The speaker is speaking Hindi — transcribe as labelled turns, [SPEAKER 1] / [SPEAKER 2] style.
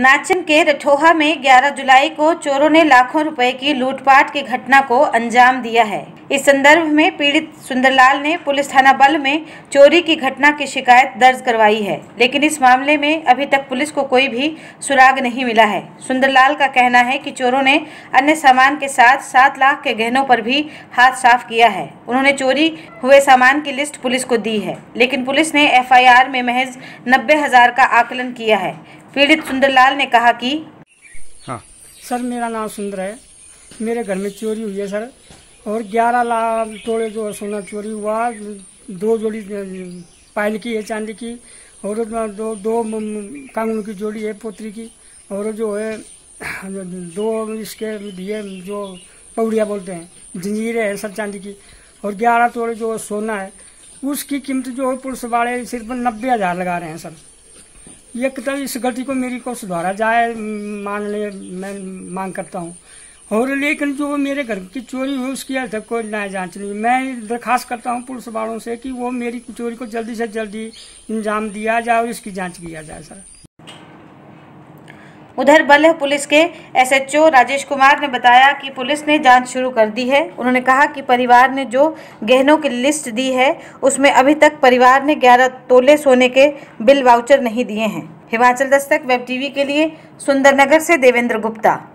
[SPEAKER 1] नाचन के रठोहा में 11 जुलाई को चोरों ने लाखों रुपए की लूटपाट की घटना को अंजाम दिया है। इस संदर्भ में पीड़ित सुंदरलाल ने पुलिस थाना बल्ह में चोरी की घटना की शिकायत दर्ज करवाई है, लेकिन इस मामले में अभी तक पुलिस को कोई भी सुराग नहीं मिला है। सुंदरलाल का कहना है कि चोरों ने अन्य सामान के साथ 7 लाख के गहनों पर भी हाथ साफ किया है। उन्होंने चोरी हुए सामान की लिस्ट पुलिस को दी है, लेकिन पुलिस ने FIR में महज 90,000 का आकलन किया है। पीड़ित सुंदरलाल ने कहा कि
[SPEAKER 2] हाँ सर, मेरा नाम सुंदर है। मेरे घर में चोरी हुई है सर, और 11 लाख तोड़े जो सोना चोरी हुआ। 2 जोड़ी पायल की है चांदी की, और दो कांगड़ों की जोड़ी है पोतरी की, और जो है 2 इसके दिए जो पौड़िया बोलते हैं, जंजीरें हैं सर चांदी की, और 11 तोड़े जो सोना है उसकी कीमत जो है पुलिस वाले सिर्फ 90,000 लगा रहे हैं सर। ये मतलब इस गलती को मेरी को सुधारा जाए, मैं मांग करता हूँ। और लेकिन जो मेरे घर की चोरी हुई उसकी आज तक कोई न्याय जांच नहीं। मैं दरखास्त करता हूँ पुलिस वालों से कि वो मेरी चोरी को जल्दी से जल्दी इंजाम दिया जाए और इसकी जांच किया जाए सर।
[SPEAKER 1] उधर बल्ह पुलिस के SHO राजेश कुमार ने बताया कि पुलिस ने जांच शुरू कर दी है। उन्होंने कहा कि परिवार ने जो गहनों की लिस्ट दी है उसमें अभी तक परिवार ने 11 तोले सोने के बिल वाउचर नहीं दिए हैं। हिमाचल दस्तक वेब टीवी के लिए सुंदरनगर से देवेंद्र गुप्ता।